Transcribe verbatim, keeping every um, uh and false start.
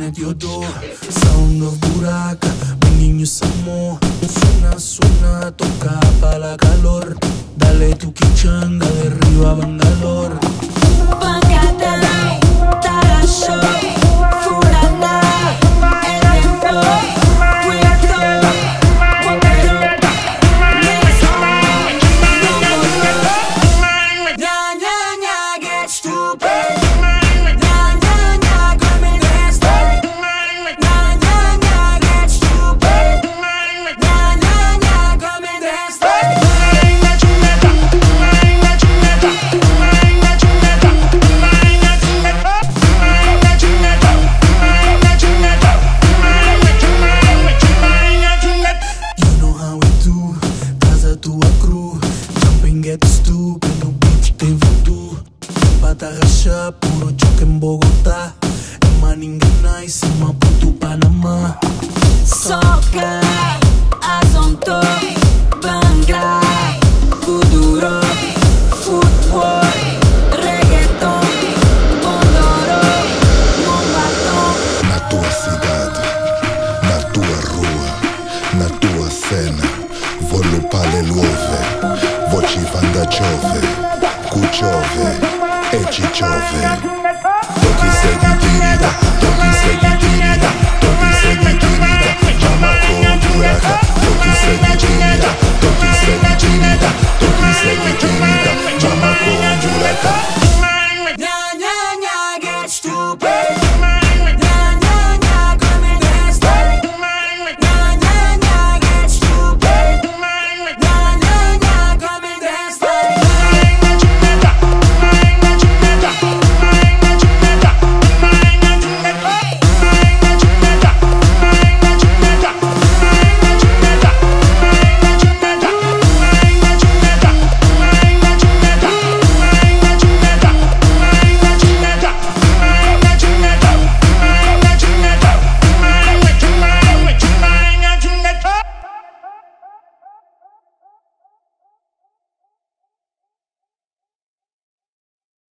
it your door. Sound of Buraka, bringing you some more. Suena, suena, toca pa' la calor. Dale tu quichanga, derriba Bangalore. Pancadai, tarasho, furana, el tempo, cuidado, bombero, neso, no more. Nya, nya, nya, get stupid. Nya, nya, nya, come and dance like. Nya, nya, nya, get stupid. Nya, nya, nya, come and dance like. Puro choque en Bogotá, en Maningana y Sima Putu, Panamá. Soca, Azonto, Banglai, Kuduro, Footboy, Reggaeton, Bondoro, Mombatom. Na tua cidade, na tua rua, na tua cena, vou lupale luove, vou ci vanda chove, cuchove. E ci ciove. Toki segui tirida, toki segui tirida, toki segui tirida. Chama con Buraka, toki segui tirida.